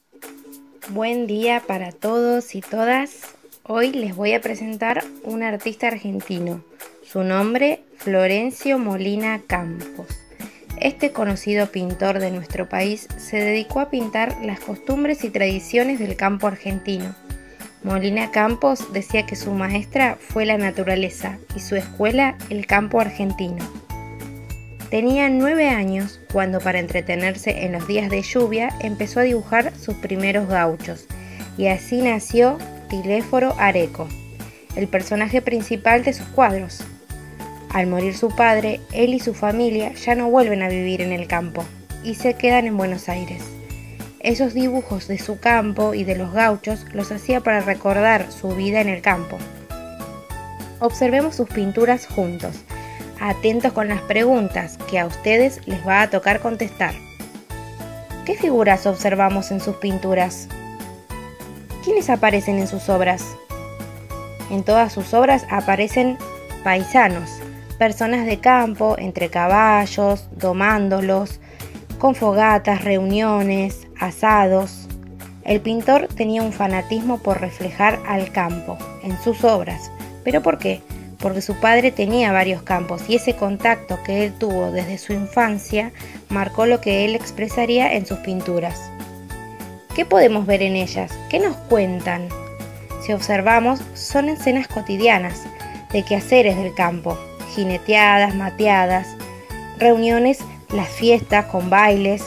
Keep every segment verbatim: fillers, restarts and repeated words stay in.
Buen día para todos y todas. Hoy les voy a presentar un artista argentino. Su nombre, Florencio Molina Campos. Este conocido pintor de nuestro país se dedicó a pintar las costumbres y tradiciones del campo argentino. Molina Campos decía que su maestra fue la naturaleza y su escuela el campo argentino. Tenía nueve años cuando, para entretenerse en los días de lluvia, empezó a dibujar sus primeros gauchos, y así nació Tiléforo Areco, el personaje principal de sus cuadros. Al morir su padre, él y su familia ya no vuelven a vivir en el campo y se quedan en Buenos Aires. Esos dibujos de su campo y de los gauchos los hacía para recordar su vida en el campo. Observemos sus pinturas juntos, atentos con las preguntas que a ustedes les va a tocar contestar. ¿Qué figuras observamos en sus pinturas? ¿Quiénes aparecen en sus obras? En todas sus obras aparecen paisanos, personas de campo, entre caballos, domándolos, con fogatas, reuniones, asados. El pintor tenía un fanatismo por reflejar al campo en sus obras. ¿Pero por qué? Porque su padre tenía varios campos y ese contacto que él tuvo desde su infancia marcó lo que él expresaría en sus pinturas. ¿Qué podemos ver en ellas? ¿Qué nos cuentan? Si observamos, son escenas cotidianas de quehaceres del campo, jineteadas, mateadas, reuniones, las fiestas con bailes.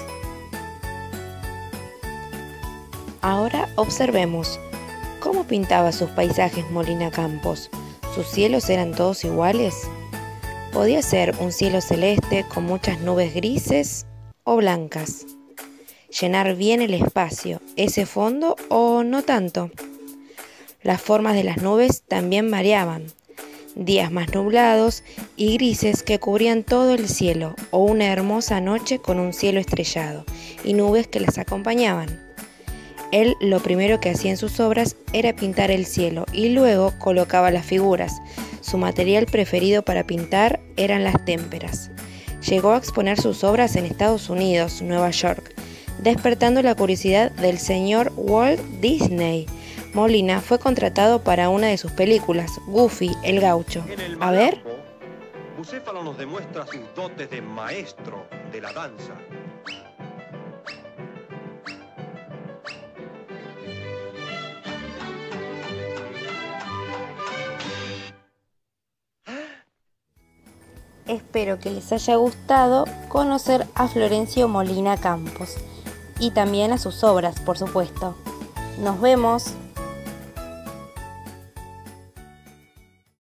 Ahora observemos cómo pintaba sus paisajes Molina Campos. ¿Sus cielos eran todos iguales? ¿Podía ser un cielo celeste con muchas nubes grises o blancas? ¿Llenar bien el espacio, ese fondo o no tanto? Las formas de las nubes también variaban. Días más nublados y grises que cubrían todo el cielo, o una hermosa noche con un cielo estrellado y nubes que las acompañaban. Él lo primero que hacía en sus obras era pintar el cielo y luego colocaba las figuras. Su material preferido para pintar eran las témperas. Llegó a exponer sus obras en Estados Unidos, Nueva York, despertando la curiosidad del señor Walt Disney. Molina fue contratado para una de sus películas, Goofy, el gaucho. A ver. Bucéfalo nos demuestra sus dotes de maestro de la danza. Espero que les haya gustado conocer a Florencio Molina Campos y también a sus obras, por supuesto. Nos vemos.